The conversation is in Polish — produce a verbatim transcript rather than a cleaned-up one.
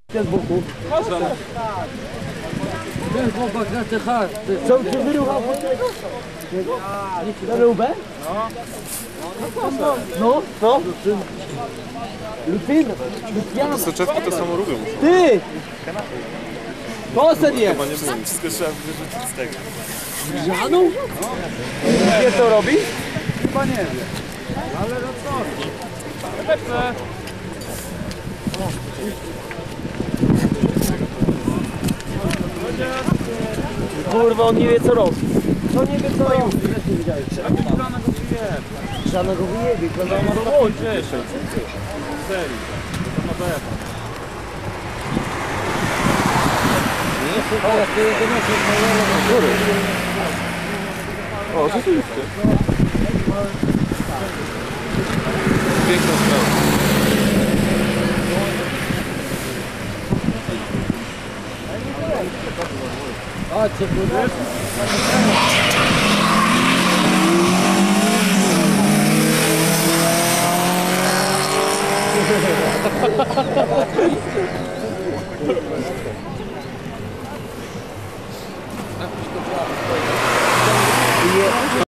Z boku. Można. Ten chłopak na C H. Co cię wyruchał po tego? Na Lubę? No. No, co? Lutyn? Lucian? Soczewki to samo lubią. Ty! Posen jest! Chyba nie wiem, wszystko trzeba wyrzucić z tego. Żanu? Wie co robi? Chyba nie wiem. Ale no co? Lepsze. Kurwa, on nie wie co robi. To nie wie co robi. Żadna go wyjebie. Żadna go wyjebie. No ma to bądź, wiesz. Serii. To na pewno. O, rzeczywiście. Piękna sprawa. A, cię budzisz?